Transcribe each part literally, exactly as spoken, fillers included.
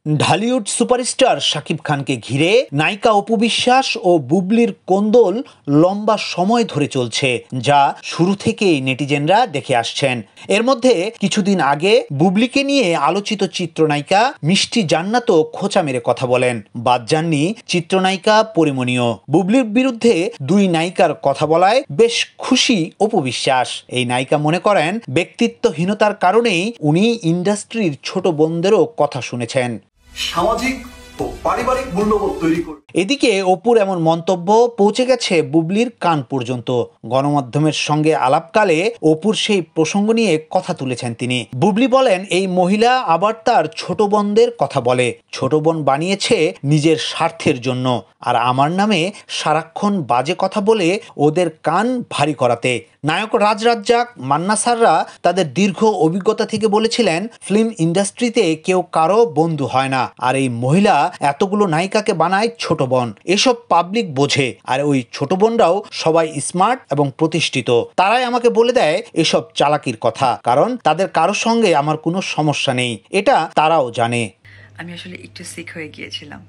Dhallywood superstar Shakib খানকে ঘিরে নায়িকা অপু বিশ্বাস ও বুবলির কোন্দল লম্বা সময় ধরে চলছে, যা শুরু থেকেই নেটিজেনরা দেখে আসছেন। এর মধ্যে কিছুদিন আগে বুবলিকে নিয়ে আলোচিত চিত্রনায়িকা মিষ্টি জান্নাতও খোঁচা মেরে কথা বলেন। বাদ যাননি চিত্রনায়িকা পরিমণিও। বুবলির বিরুদ্ধে দুই নায়িকার কথা বলায় বেশ খুশি অপু বিশ্বাস। এই নায়িকা মনে করেন, ব্যক্তিত্বহীনতার কারণেই উনি ইন্ডাস্ট্রির ছোট বোনদেরও কথা শুনেছেন। সামাজিক ও পারিবারিক মূল্যবোধ তৈরি করে। এদিকে অপুর এমন মন্তব্য পৌঁছে গেছে বুবলির কান পর্যন্ত। গণমাধ্যমের সঙ্গে আলাপকালে অপুর সেই প্রসঙ্গ নিয়ে কথা তুলেছেন তিনি। বুবলি বলেন, এই মহিলা আবার তার ছোট বোনদের কথা বলে। ছোট বোন বানিয়েছে নিজের স্বার্থের জন্য, আর আমার নামে সারাক্ষণ বাজে কথা বলে ওদের কান ভারী করাতে। নায়ক রাজ রাজ্জাক, মান্না সাররা তাদের দীর্ঘ অভিজ্ঞতা থেকে বলেছিলেন, ফিল্ম ইন্ডাস্ট্রিতে কেউ কারো বন্ধু হয় না, আর এই মহিলা এতগুলো নায়িকাকে বানায় ছোট বোন। এসব পাবলিক বোঝে, আর ওই ছোট বোনরাও সবাই স্মার্ট এবং প্রতিষ্ঠিত। তারাই আমাকে বলে দেয় এসব চালাকির কথা, কারণ তাদের কারোর সঙ্গে আমার কোনো সমস্যা নেই, এটা তারাও জানে। আমি আসলে একটু সিক হয়ে গিয়েছিলাম।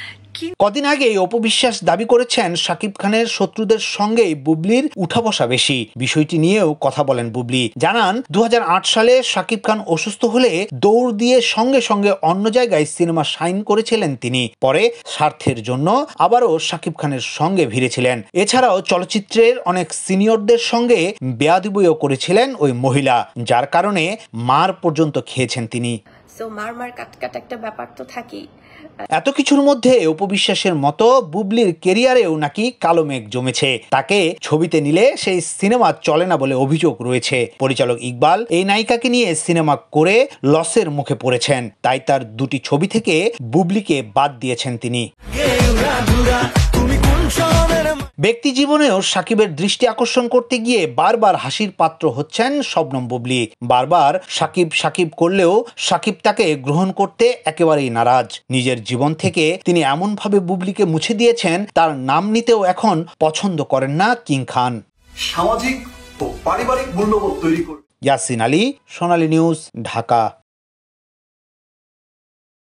কদিন আগে অপু বিশ্বাস দাবি করেছেন, শাকিব খানের শত্রুদের সঙ্গে বুবলির উঠা বসা বেশি। বিষয়টি নিয়েও কথা বলেন বুবলি। জানান, দু হাজার আট সালে শাকিব খান অসুস্থ হলে দৌড় দিয়ে সঙ্গে সঙ্গে অন্য জায়গায় সিনেমা সাইন করেছিলেন তিনি। পরে স্বার্থের জন্য আবারও শাকিব খানের সঙ্গে ভিড়েছিলেন। এছাড়াও চলচ্চিত্রের অনেক সিনিয়রদের সঙ্গে বেয়াদবিও করেছিলেন ওই মহিলা, যার কারণে মার পর্যন্ত খেয়েছেন তিনি। মার মার কাট কাট একটা ব্যাপার তো থাকেই। এত কিছুর মধ্যে অপু বিশ্বাসের মতো বুবলির কেরিয়ারেও নাকি কালো মেঘ জমেছে। তাকে ছবিতে নিলে সেই সিনেমা চলে না বলে অভিযোগ রয়েছে। পরিচালক ইকবাল এই নায়িকাকে নিয়ে সিনেমা করে লসের মুখে পড়েছেন, তাই তার দুটি ছবি থেকে বুবলিকে বাদ দিয়েছেন তিনি। ব্যক্তি জীবনেও সাকিবের দৃষ্টি আকর্ষণ করতে গিয়ে বারবার হাসির পাত্র হচ্ছেন শবনম বুবলি। বারবার সাকিব সাকিব করলেও সাকিব তাকে গ্রহণ করতে একেবারেই নারাজ। নিজের জীবন থেকে তিনি এমনভাবে বুবলিকে মুছে দিয়েছেন, তার নাম নিতেও এখন পছন্দ করেন না কিং খান। সামাজিক ও পারিবারিক মূল্যবোধ তৈরি করে। ইয়াসিন আলী, সোনালী নিউজ, ঢাকা।